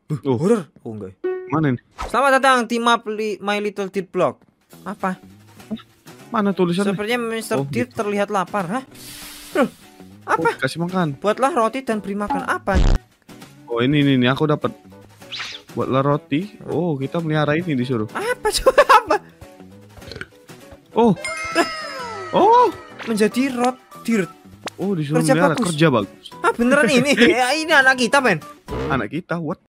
Horror. Oh enggak. Mana nih? Selamat datang tim My Little Deer Block. Apa? Mana tulisannya? Sepertinya Mr. Deer gitu. terlihat lapar. Hah? Loh, apa? Kasih makan. Buatlah roti dan beri makan apa? Oh ini aku dapat. Buatlah roti. Oh kita melihara ini disuruh. Apa coba apa? Oh. Oh. Menjadi deer. Oh disuruh Kerja melihara. bagus. Kerja bagus. Ah beneran ini? Ya, ini anak kita men. Anak kita what?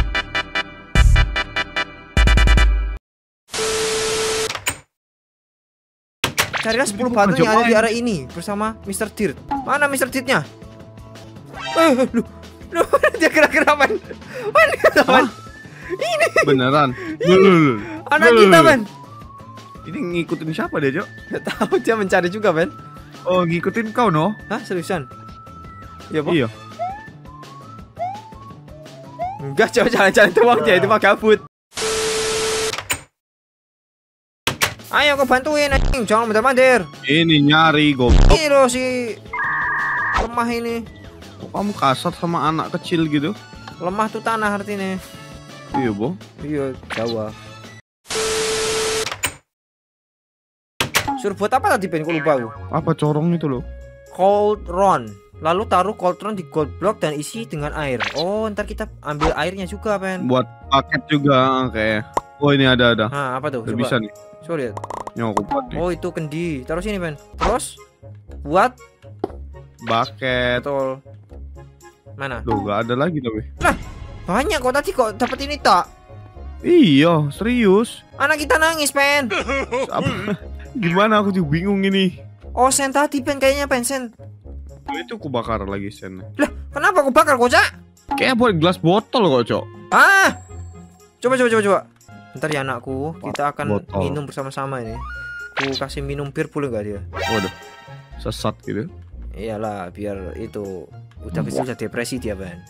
Carilah 10 batu yang ada di area ini bersama Mr. Deer. Mana Mr. Deer-nya? Lu dia gerak-gerak men. Mana kita men? Ini Beneran. anak kita men. Ini ngikutin siapa dia, Jok? Gak tahu, dia mencari juga men. Oh ngikutin kau no? Hah seriusan? Iya Pak? Iya. Enggak, coba jalan-jalan doang dia, itu mah gabut. Ayo kau bantuin anjing, jangan mandir-mandir. Ini nyari goblok. Ini loh si lemah ini. Kok kamu kasar sama anak kecil gitu? Lemah tuh tanah artinya. Iya, Bo. Iya, Jawa. Suruh buat apa tadi Ben? Kok lupa aku. Apa corong itu loh? Cauldron. Lalu taruh cauldron di gold block dan isi dengan air. Oh, ntar kita ambil airnya juga, Ben. Buat paket juga kayak. Oh, ini ada. Nah, apa tuh? Udah Coba. bisa nih. Coba lihat. Yang aku buat nih. Oh, itu kendi. Taruh sini, Ben. Terus buat Bucket. betul. Mana? Duh, gak ada lagi tapi. Banyak kok tadi kok dapat ini tak? Iya, serius. Anak kita nangis, Ben. Gimana aku juga bingung ini. Oh, sen tadi, Ben, kayaknya Ben sen. Oh, itu aku bakar lagi sennya. Lah, kenapa aku bakar, Kocak? Kayak buat gelas botol kok, Cok. Ah! Coba. Bentar ya anakku, kita akan Botol. minum bersama-sama ini. Aku kasih minum bir boleh nggak dia? Waduh. Sesat gitu. Iyalah, biar itu udah kecil udah depresi dia, Ben.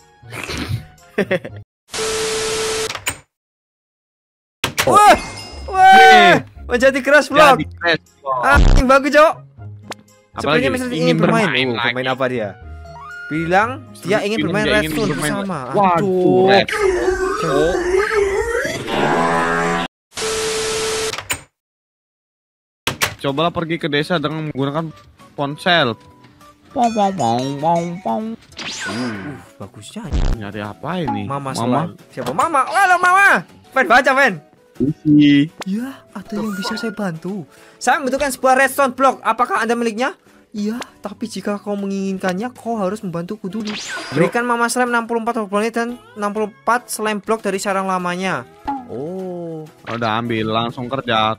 Wah! Menjadi keras vlog. Ah, yang bagus, Cok. Sepertinya Mr. ingin bermain. Bermain apa dia? Bilang dia ingin bermain redstone bersama. Waduh. Cobalah pergi ke desa dengan menggunakan ponsel. Bagusnya. Nyari apa ini? Mama. Siapa Mama? Halo Mama. Ben baca, Ben. Ya, ada yang bisa saya bantu. Saya membutuhkan sebuah redstone block. Apakah Anda miliknya? Iya, tapi jika kau menginginkannya, kau harus membantuku dulu. Berikan Mama Slime 64 block dan 64 slime block dari sarang lamanya. Oh. Udah ambil, langsung kerja.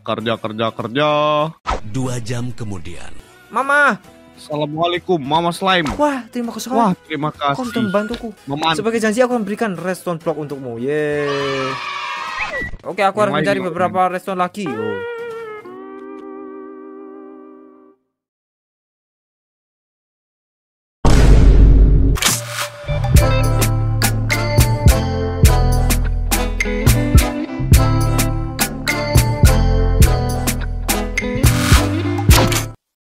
2 jam kemudian. Mama. Assalamualaikum, Mama Slime. Wah, terima kasih. Wah, terima Kau sudah kasih. membantuku. Meman. Sebagai janji aku akan berikan redstone block untukmu. Yeay. Oke, aku harus mencari beberapa redstone lagi. Oh.